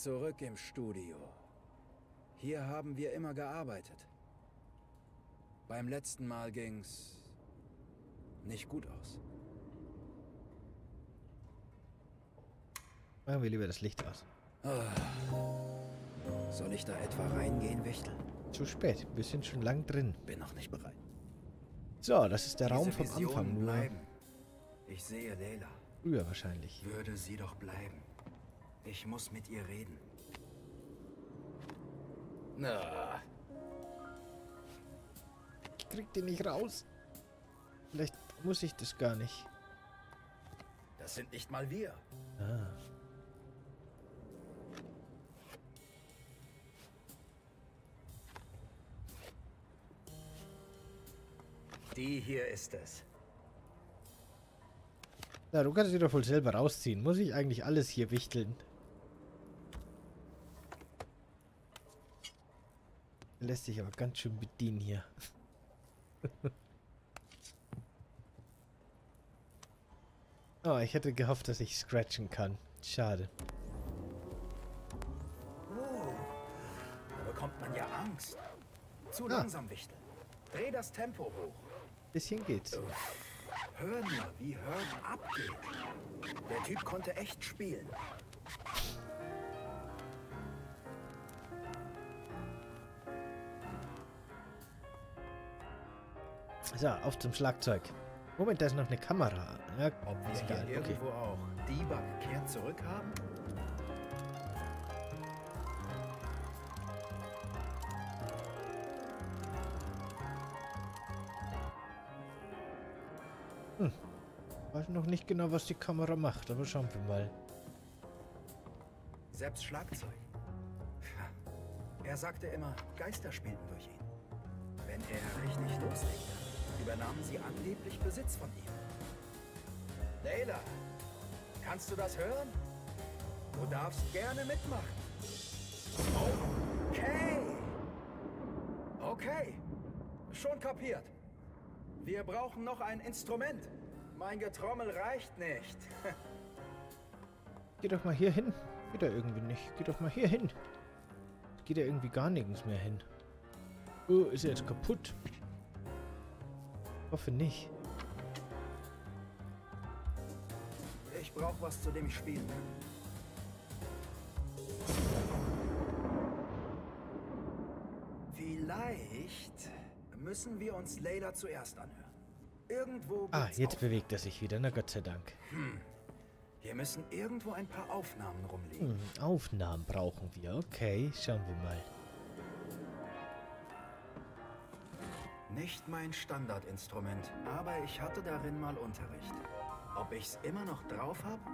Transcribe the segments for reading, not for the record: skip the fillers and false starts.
zurück im Studio. Hier haben wir immer gearbeitet. Beim letzten Mal ging's nicht gut aus. Machen wir lieber das Licht aus. Soll ich da etwa reingehen, Wichtel? Zu spät. Wir sind schon lang drin. Bin noch nicht bereit. So, das ist der Raum Diese vom Visionen Anfang. Nur bleiben. Ich sehe Layla. früher wahrscheinlich. Würde sie doch bleiben. Ich muss mit ihr reden. Na, Ich krieg den nicht raus. Vielleicht muss ich das gar nicht. das sind nicht mal wir. Ah. Die hier ist es. Na, du kannst sie doch wohl selber rausziehen. Muss ich eigentlich alles hier wichteln? Lässt sich aber ganz schön bedienen hier. Oh, ich hätte gehofft, dass ich scratchen kann. Schade. Da bekommt man ja Angst. Zu langsam, Wichtel. Dreh das Tempo hoch. Bisschen geht's. Hör mal, wie Hurt abgeht. Der Typ konnte echt spielen. So, auf zum Schlagzeug. Moment, da ist noch eine Kamera. Ja, Ob wir ist hier egal. Okay. irgendwo auch Debug kehrt zurück haben? Weiß noch nicht genau, was die Kamera macht, aber schauen wir mal. Selbst Schlagzeug. Er sagte immer, Geister spielten durch ihn. Wenn er richtig loslegte, übernahmen sie angeblich Besitz von ihm. Layla, kannst du das hören? Du darfst gerne mitmachen. Okay. Okay. Schon kapiert. Wir brauchen noch ein Instrument. Mein Getrommel reicht nicht. Geh doch mal hier hin. Geht da irgendwie nicht. Geh doch mal hier hin. Geht ja irgendwie gar nirgends mehr hin. Oh, ist er jetzt kaputt? Hoffe nicht. Ich brauche was, zu dem ich spielen kann. Vielleicht müssen wir uns Layla zuerst anhören. Irgendwo Ah, gibt's jetzt bewegt er sich wieder. Na Gott sei Dank. Hier müssen irgendwo ein paar Aufnahmen rumliegen. Aufnahmen brauchen wir. Okay, schauen wir mal. Nicht mein Standardinstrument, aber ich hatte darin mal Unterricht. Ob ich's immer noch drauf habe?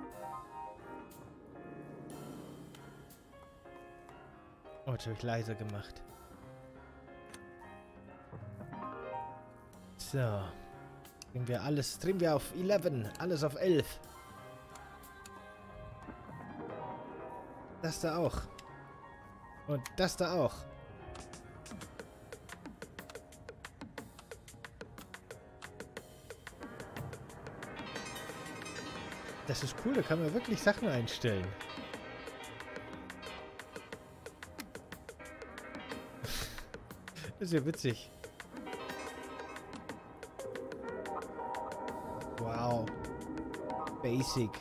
Oh, jetzt habe ich leiser gemacht. So. Drehen wir auf 11. Alles auf 11. Das da auch. Und das da auch. Das ist cool, da kann man wirklich Sachen einstellen. Das ist ja witzig. Wow. Basic.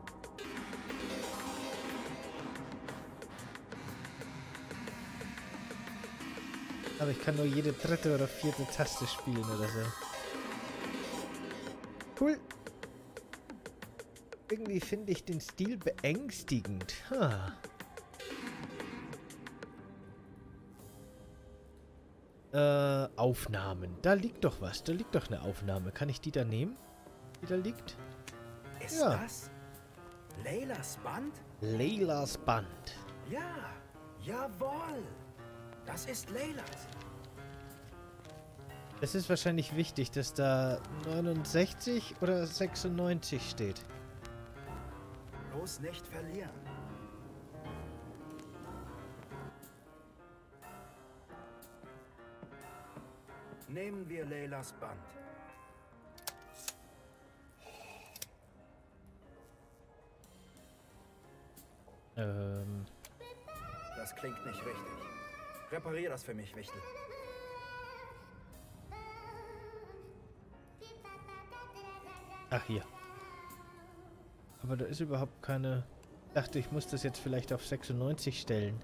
Aber ich kann nur jede dritte oder vierte Taste spielen oder so. Cool. Irgendwie finde ich den Stil beängstigend. Aufnahmen. Da liegt doch was. Da liegt doch eine Aufnahme. Kann ich die da nehmen? Die da liegt? Ist Ja. das Laylas Band? Laylas Band. Ja, jawohl. Das ist Laylas. Es ist wahrscheinlich wichtig, dass da 69 oder 96 steht. Bloß nicht verlieren. Nehmen wir Laylas Band. Das klingt nicht richtig. Reparier das für mich, Wichtel. Ach, hier. Aber da ist überhaupt keine... Ich dachte, ich muss das jetzt vielleicht auf 96 stellen.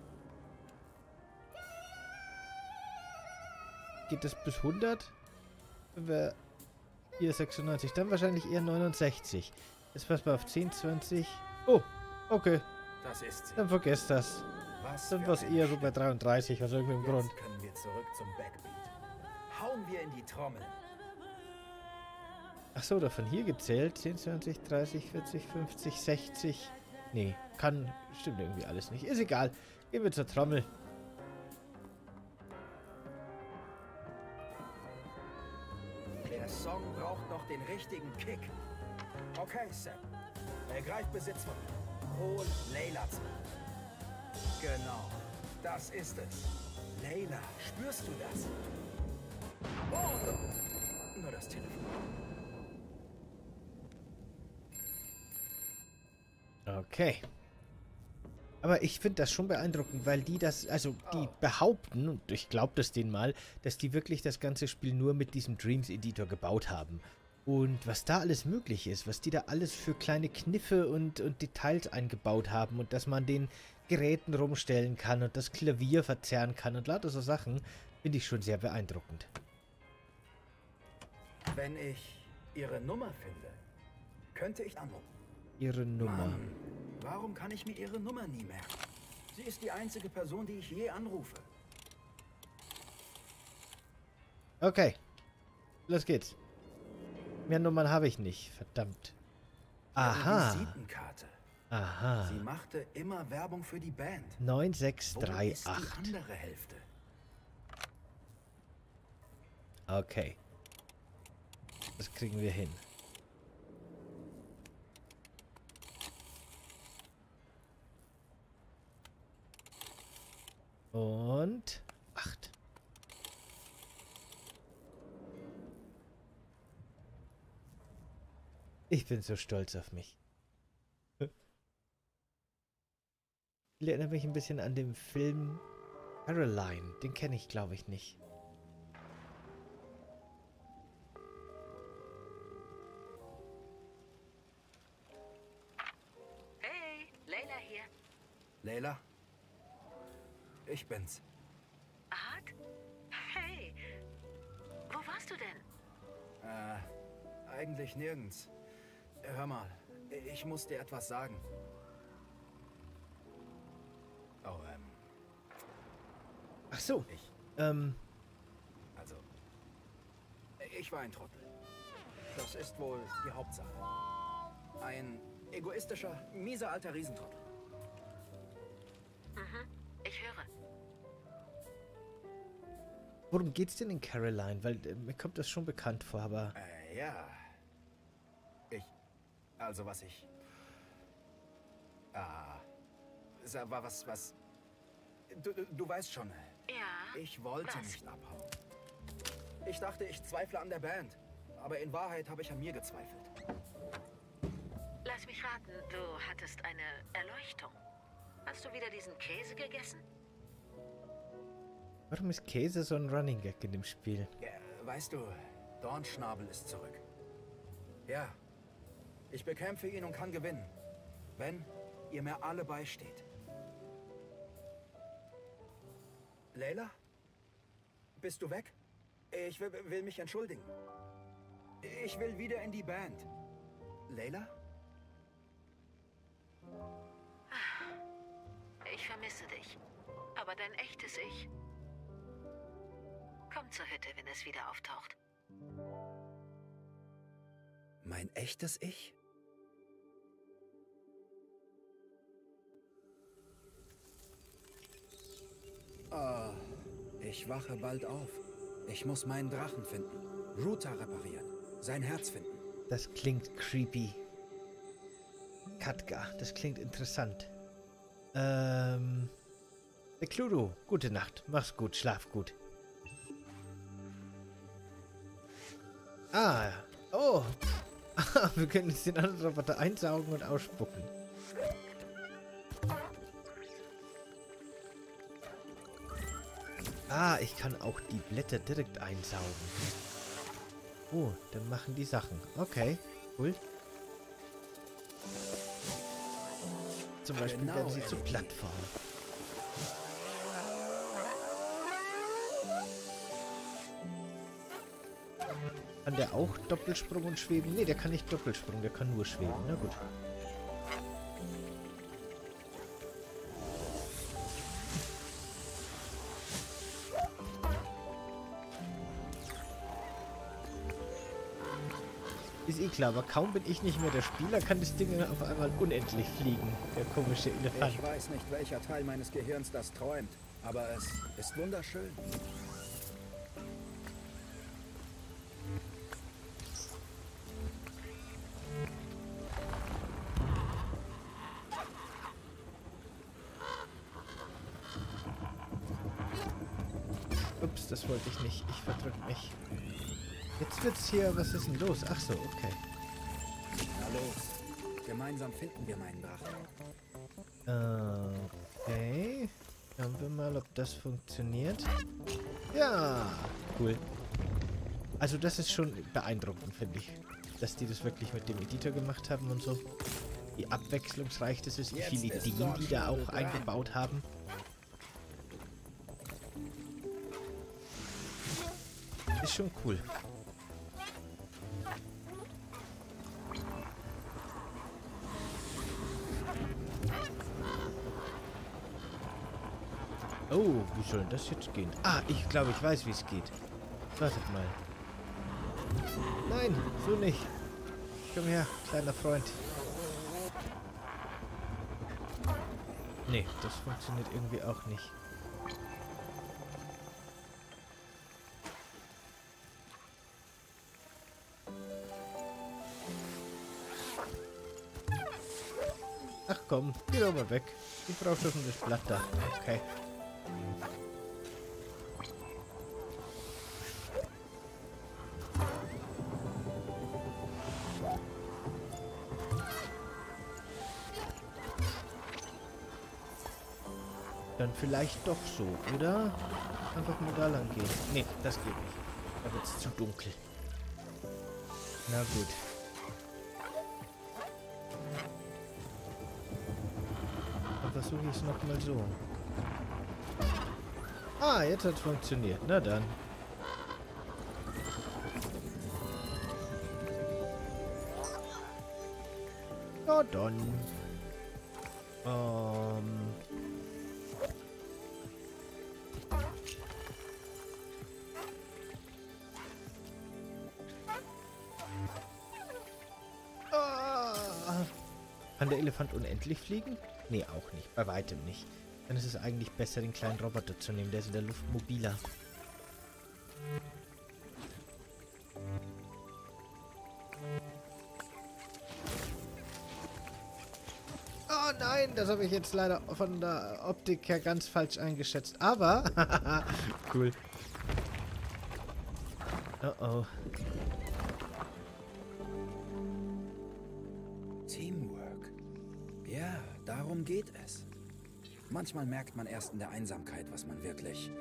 Geht das bis 100? Wenn wir hier 96, dann wahrscheinlich eher 69. Jetzt passen wir auf 10, 20. Oh, okay. Das ist sie. Dann vergesst das. Was Dann für war es eine eher so bei 33 aus irgendeinem Grund. Jetzt können wir zurück zum Backbeat. Hauen wir in die Trommel. Ach so, davon hier gezählt. 10, 20, 30, 40, 50, 60. Nee, kann... Stimmt irgendwie alles nicht. Ist egal. Gehen wir zur Trommel. Der Song braucht noch den richtigen Kick. Okay, Sam. Ergreif Besitz von ihm. Hol Layla zurück. Genau. Das ist es. Layla, spürst du das? Oh, nur das Telefon. Okay. Aber ich finde das schon beeindruckend, weil die das, also die behaupten, und ich glaube das denen mal, dass die wirklich das ganze Spiel nur mit diesem Dreams Editor gebaut haben. Und was da alles möglich ist, was die da alles für kleine Kniffe und Details eingebaut haben und dass man den Geräten rumstellen kann und das Klavier verzerren kann und lauter so Sachen, finde ich schon sehr beeindruckend. Wenn ich ihre Nummer finde, könnte ich anrufen. Ihre Nummer. Mann, warum kann ich mir ihre Nummer nie merken? Sie ist die einzige Person, die ich je anrufe. Okay. Los geht's. Mehr Nummern habe ich nicht. Verdammt. Aha. Ihre Visitenkarte. Aha. Sie machte immer Werbung für die Band. Wo ist die 9638. andere Hälfte? Okay. Das kriegen wir hin. Und 8. Ich bin so stolz auf mich. Ich erinnere mich ein bisschen an den Film Caroline. Den kenne ich, glaube ich, nicht. Hey, Layla hier. Layla? Ich bin's. Art? Hey, wo warst du denn? Eigentlich nirgends. Hör mal, ich muss dir etwas sagen. Oh, Ach so. Also, ich war ein Trottel. Das ist wohl die Hauptsache. Ein egoistischer, mieser alter Riesentrottel. Ich höre. Worum geht's denn in Caroline? Weil mir kommt das schon bekannt vor, aber... Ja. Also was ich... war was... Du weißt schon. Ja. Ich wollte Was? nicht abhauen. Ich dachte, ich zweifle an der Band. Aber in Wahrheit habe ich an mir gezweifelt. Lass mich raten, du hattest eine Erleuchtung. Hast du wieder diesen Käse gegessen? Warum ist Käse so ein Running Gag in dem Spiel? Ja, weißt du, Dornschnabel ist zurück. Ja, ich bekämpfe ihn und kann gewinnen, wenn ihr mir alle beisteht. Layla? Bist du weg? Ich will mich entschuldigen. Ich will wieder in die Band. Layla? Ich vermisse dich. Aber dein echtes Ich. Komm zur Hütte, wenn es wieder auftaucht. Mein echtes Ich? Oh, ich wache bald auf. Ich muss meinen Drachen finden. Router reparieren. Sein Herz finden. Das klingt creepy. Katka, das klingt interessant. Cluedo, gute Nacht. Mach's gut, schlaf gut. Ah, oh. Wir können jetzt den anderen Roboter einsaugen und ausspucken. Ah, ich kann auch die Blätter direkt einsaugen. Oh, dann machen die Sachen. Okay, cool. Zum Beispiel Genau, werden sie zu LED. Plattformen. Kann der auch Doppelsprung und Schweben? Ne, der kann nicht Doppelsprung, der kann nur schweben. Na gut. Ist eh klar, aber kaum bin ich nicht mehr der Spieler, kann das Ding auf einmal unendlich fliegen. Der komische Elefant. Ich weiß nicht, welcher Teil meines Gehirns das träumt, aber es ist wunderschön. Ups, das wollte ich nicht. Ich verdrück mich. Jetzt wird's hier... Was ist denn los? Ach so, okay. Na los, gemeinsam finden wir meinen Drachen. Okay. Schauen wir mal, ob das funktioniert. Ja, cool. Also das ist schon beeindruckend, finde ich. Dass die das wirklich mit dem Editor gemacht haben und so. Wie abwechslungsreich das ist, wie viele Ideen die da auch eingebaut haben. Ist schon cool. Oh, wie soll denn das jetzt gehen? Ah, ich glaube, ich weiß, wie es geht. Wartet mal. Nein, so nicht. Komm her, kleiner Freund. Nee, das funktioniert irgendwie auch nicht. Ach komm, geh doch mal weg. Ich brauche doch nur das Blatt da. Okay. Dann vielleicht doch so, oder? Einfach mal da lang gehen. Nee, das geht nicht. Da wird es zu dunkel. Na gut. Dann versuche ich es nochmal so. Ah, jetzt hat es funktioniert. Na dann. Na dann. Kann der Elefant unendlich fliegen? Nee, auch nicht. Bei weitem nicht. Dann ist es eigentlich besser, den kleinen Roboter zu nehmen. Der ist in der Luft mobiler. Oh nein, das habe ich jetzt leider von der Optik her ganz falsch eingeschätzt. Aber, cool. Oh oh. Teamwork. Ja, darum geht es. Manchmal merkt man erst in der Einsamkeit, was man wirklich...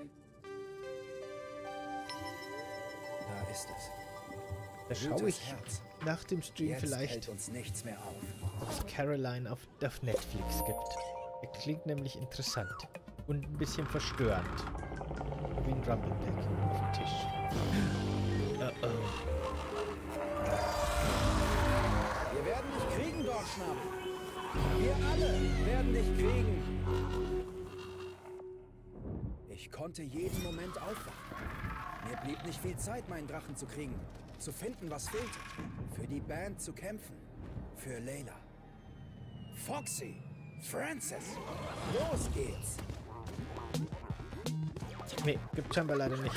Da ist es. Da schaue Gutes ich Herz. nach dem Stream Jetzt vielleicht, hält uns nichts mehr auf. ob es Caroline auf Netflix gibt. Der klingt nämlich interessant. Und ein bisschen verstörend. Wie ein Rumblepack auf dem Tisch. Oh oh. Wir werden dich kriegen, Dorschnapp. Wir alle werden dich kriegen. Ich konnte jeden Moment aufwachen. Mir blieb nicht viel Zeit, meinen Drachen zu kriegen. Zu finden, was fehlte. Für die Band zu kämpfen. Für Layla. Foxy. Francis. Los geht's. Nee, gibt scheinbar leider nicht.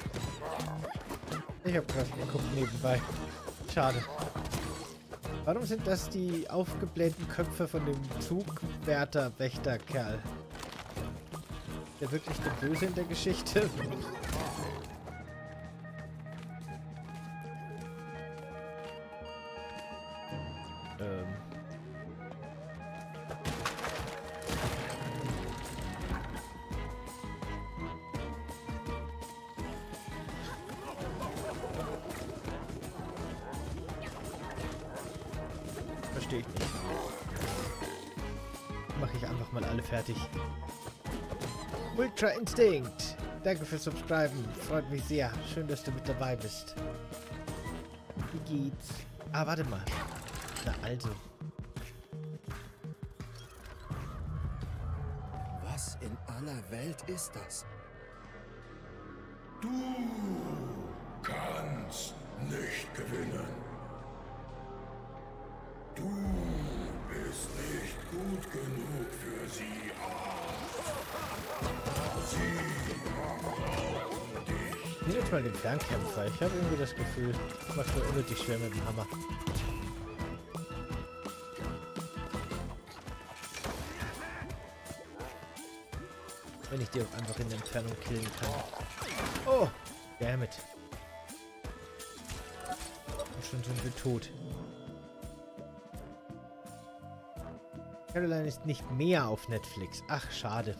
Ich habe gerade geguckt nebenbei. Schade. Warum sind das die aufgeblähten Köpfe von dem Zugwärter-Wächter-Kerl? Ist der wirklich der Böse in der Geschichte? verstehe ich nicht. Mache ich einfach mal alle fertig. Ultra Instinct. Danke fürs Subscriben. Freut mich sehr. Schön, dass du mit dabei bist. Wie geht's? Ah, warte mal. Na also. Was in aller Welt ist das? Du kannst nicht gewinnen. Du bist nicht gut genug für sie. Sie brauchen dich. Ich nehme jetzt mal den Fernkämpfer. Ich habe irgendwie das Gefühl, ich mache mir unnötig schwer mit dem Hammer. Wenn ich die auch einfach in der Entfernung killen kann. Oh! Dammit. Und schon sind wir tot. Caroline ist nicht mehr auf Netflix. Ach, schade.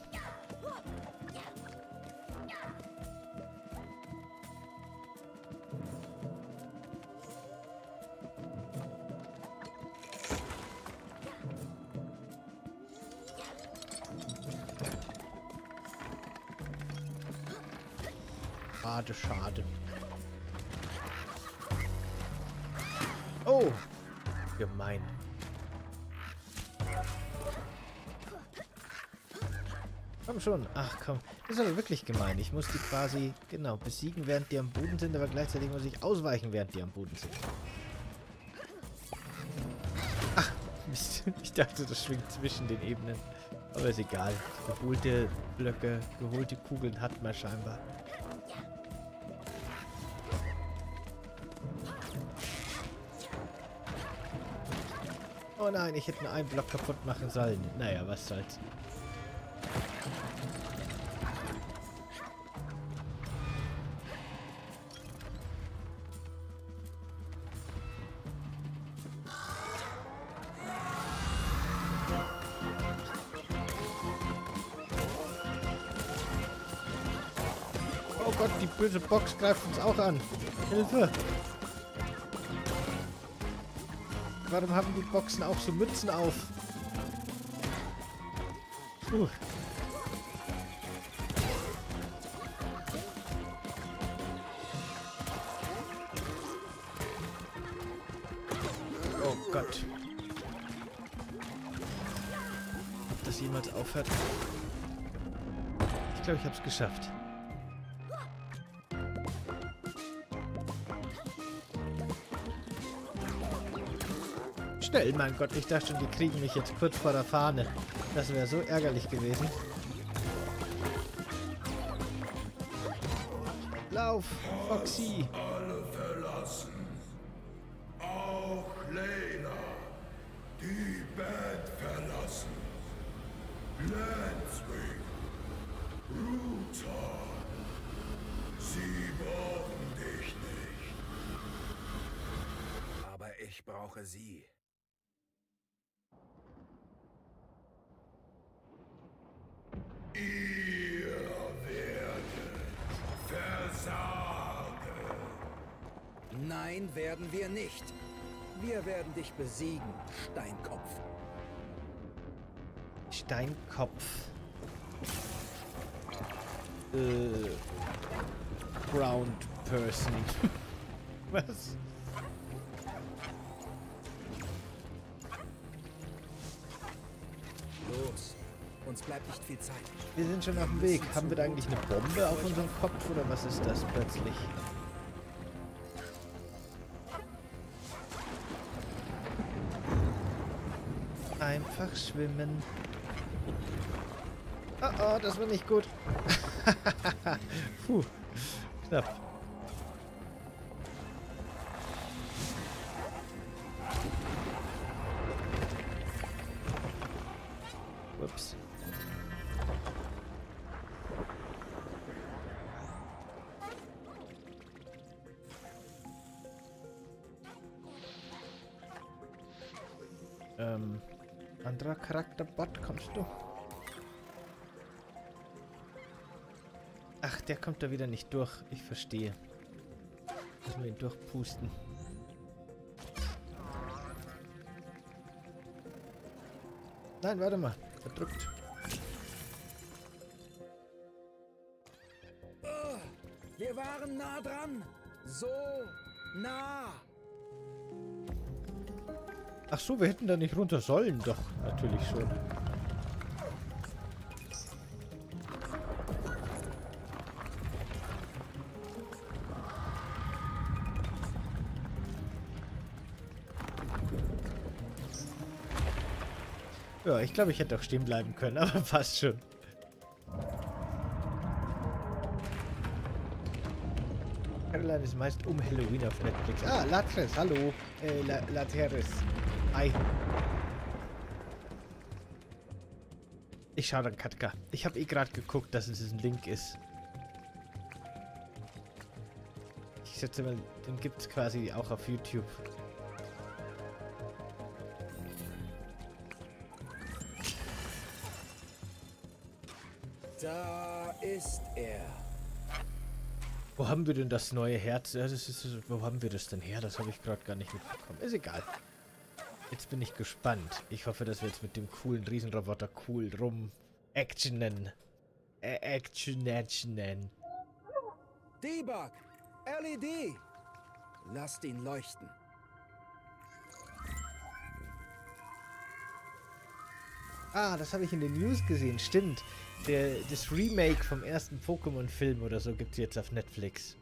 Schade, schade. Oh! Gemein. Komm schon. Ach komm. Das ist aber wirklich gemein. Ich muss die quasi, genau, besiegen, während die am Boden sind, aber gleichzeitig muss ich ausweichen, während die am Boden sind. Ach, Mist. Ich dachte, das schwingt zwischen den Ebenen. Aber ist egal. Geholte Blöcke, geholte Kugeln hat man scheinbar. Oh nein, ich hätte nur einen Block kaputt machen sollen. Naja, was soll's. Oh Gott, die böse Box greift uns auch an. Hilfe! Warum haben die Boxen auch so Mützen auf? Oh Gott. Ob das jemals aufhört? Ich glaube, ich habe es geschafft. Schnell, mein Gott, ich dachte schon, die kriegen mich jetzt kurz vor der Fahne. Das wäre so ärgerlich gewesen. Lauf, Foxy! Alle verlassen. Auch Layla. Die Band verlassen. Lanswing. Router. Sie brauchen dich nicht. Aber ich brauche sie. Ihr werdet versagen. Nein, werden wir nicht. Wir werden dich besiegen, Steinkopf. Steinkopf. Ground Person. Was? Los, uns bleibt nicht viel Zeit. Wir sind schon auf dem Weg. Haben wir da eigentlich eine Bombe auf unserem Kopf oder was ist das plötzlich? Einfach schwimmen. Oh, oh, das war nicht gut. Puh, knapp. Ups. Anderer Charakterbot, kommst du? Ach, der kommt da wieder nicht durch. Ich verstehe. Müssen wir ihn durchpusten. Nein, warte mal. Verdrückt. Wir waren nah dran. So nah. Ach so, wir hätten da nicht runter sollen. Doch, natürlich schon. Ja, ich glaube, ich hätte auch stehen bleiben können, aber fast schon. Caroline ist meist um Halloween auf Netflix. Ah, Latres, hallo. Lateres. Hi. Ich schaue dann Katka. Ich habe eh gerade geguckt, dass es ein Link ist. Ich setze mal, den gibt es quasi auch auf YouTube. Da ist er. Wo haben wir denn das neue Herz? Ja, wo haben wir das denn her? Das habe ich gerade gar nicht mitbekommen. Ist egal. Jetzt bin ich gespannt. Ich hoffe, dass wir jetzt mit dem coolen Riesenroboter cool rum actionen. Actionen. Debug! LED! Lasst ihn leuchten. Ah, das habe ich in den News gesehen. Stimmt. Das Remake vom ersten Pokémon-Film oder so gibt es jetzt auf Netflix.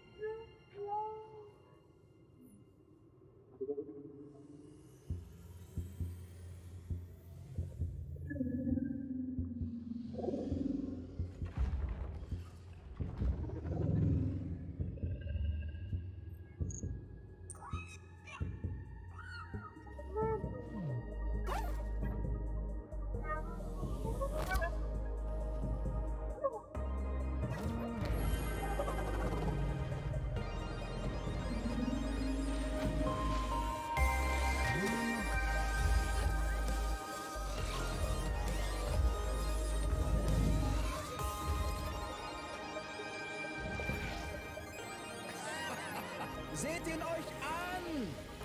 Seht ihn euch an!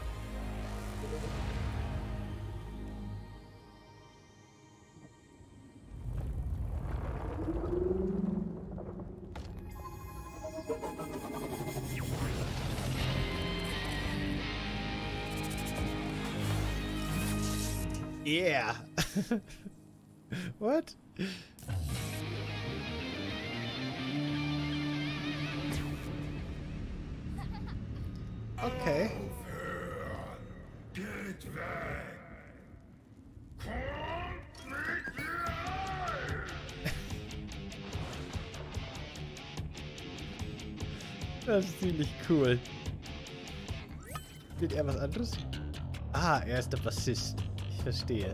Yeah! What? Okay. Geht weg! Kommt mit mir ein! Das ist ziemlich cool. Spielt er was anderes? Ah, er ist der Bassist. Ich verstehe.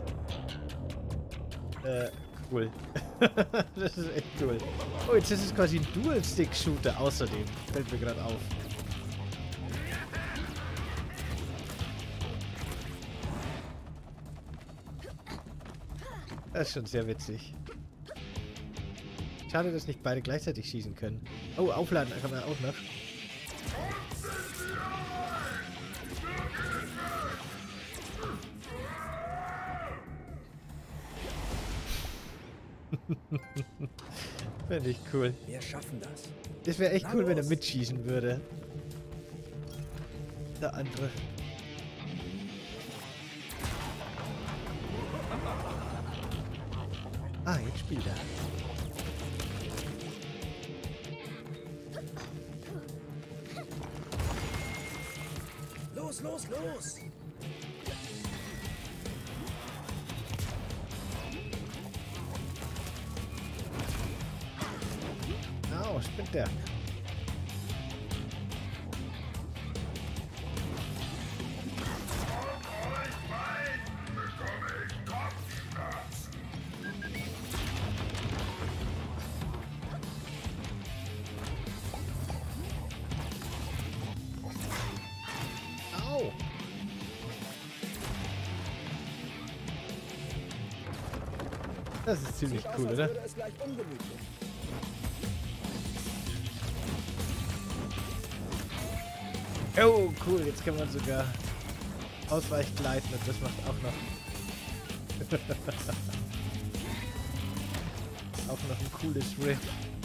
Cool. Das ist echt cool. Oh, jetzt ist es quasi ein Dual-Stick-Shooter außerdem. Fällt mir gerade auf. Das ist schon sehr witzig. Schade, dass nicht beide gleichzeitig schießen können. Oh, aufladen kann man auch noch. Fände ich cool. Wir schaffen das. Das wäre echt cool, wenn er mitschießen würde. Der andere. Ah, jetzt spielt er. Los, los, los! Au, spinnt der. Au! Das ist ziemlich cool, oder? Würde es gleich ungemütlich. Oh, cool. Jetzt kann man sogar ausweichgleiten und das macht auch noch Auch noch ein cooles Riff.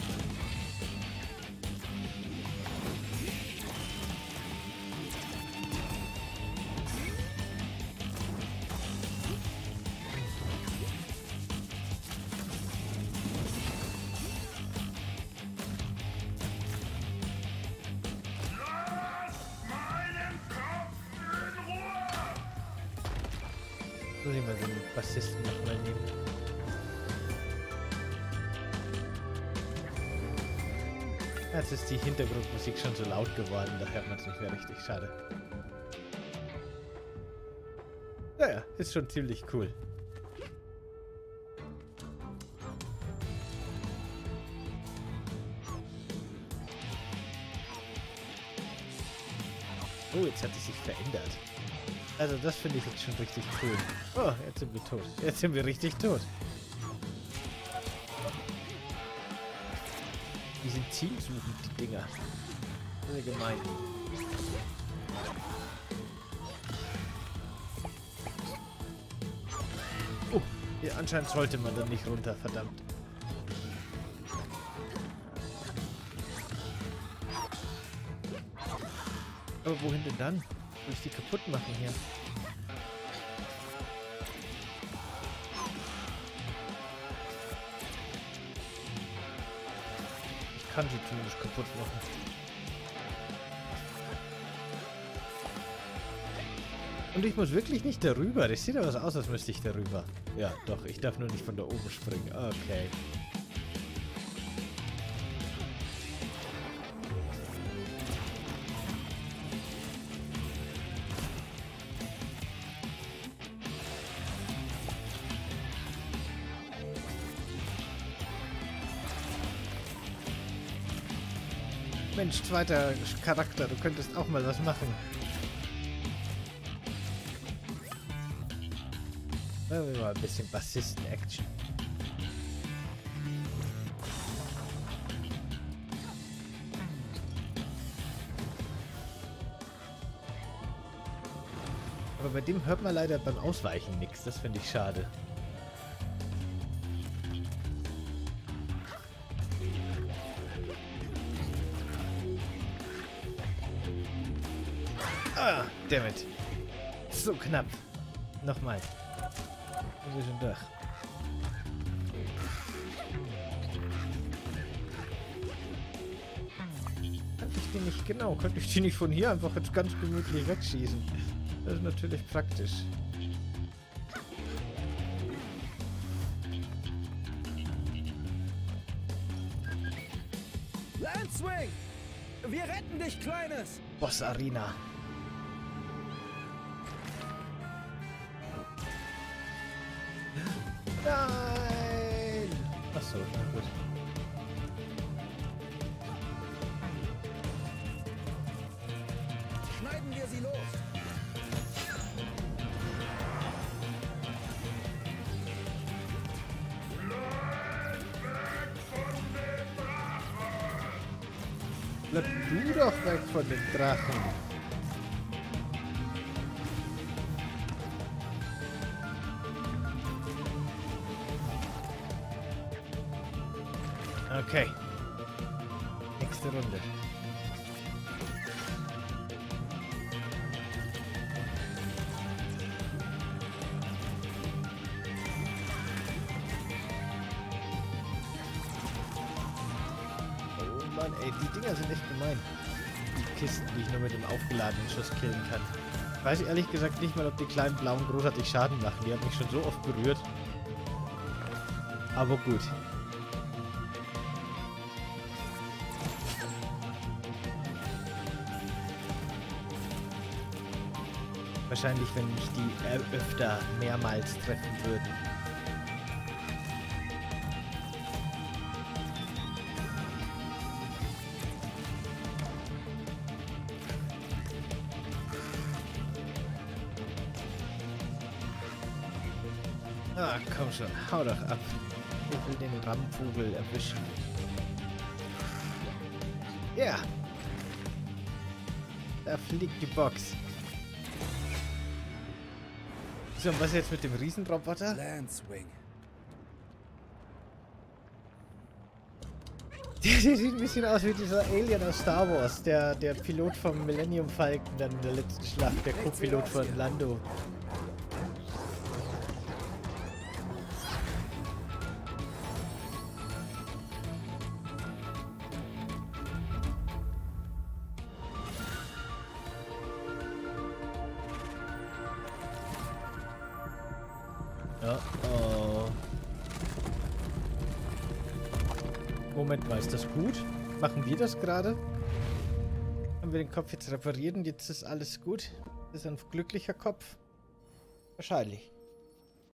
Muss ich mal den Bassisten nochmal nehmen. Jetzt ist die Hintergrundmusik schon so laut geworden, da hört man es nicht mehr richtig. Schade. Naja, ist schon ziemlich cool. Oh, jetzt hat es sich verändert. Also das finde ich jetzt schon richtig cool. Oh, jetzt sind wir tot. Jetzt sind wir richtig tot. Die sind zielsuchend, die Dinger. Das ist ja gemein. Oh, hier anscheinend sollte man da nicht runter, verdammt. Aber wohin denn dann? Will ich die kaputt machen hier? Ich kann sie zumindest kaputt machen. Und ich muss wirklich nicht darüber. Das sieht aber so aus, als müsste ich darüber. Ja, doch. Ich darf nur nicht von da oben springen. Okay. Mensch, zweiter Charakter, du könntest auch mal was machen. Machen wir mal ein bisschen Bassisten-Action. Aber bei dem hört man leider beim Ausweichen nichts. Das finde ich schade. Ah, dammit. So knapp. Nochmal. Muss ich schon durch. Konnte ich die nicht, genau, konnte ich die nicht von hier einfach jetzt ganz gemütlich wegschießen. Das ist natürlich praktisch. Lancewing! Wir retten dich, Kleines! Boss Arena. Nein! Achso, na gut. Schneiden wir sie los! Bleib du doch weg von dem Drachen. Okay. Nächste Runde. Oh Mann, ey, die Dinger sind echt gemein. Die Kisten, die ich nur mit dem aufgeladenen Schuss killen kann. Ich weiß ehrlich gesagt nicht mal, ob die kleinen blauen großartig Schaden machen. Die haben mich schon so oft berührt. Aber gut. Wahrscheinlich, wenn mich die öfter mehrmals treffen würden. Ah, komm schon, hau doch ab. Ich will den Rammvogel erwischen. Ja. Da fliegt die Box. So, und was jetzt mit dem Riesenroboter? Lance Wing. Der sieht ein bisschen aus wie dieser Alien aus Star Wars, der Pilot vom Millennium Falcon dann in der letzten Schlacht, der Co-Pilot von Lando. Oh. Moment mal, ist das gut? Machen wir das gerade? Haben wir den Kopf jetzt repariert und jetzt ist alles gut? Ist ein glücklicher Kopf? Wahrscheinlich.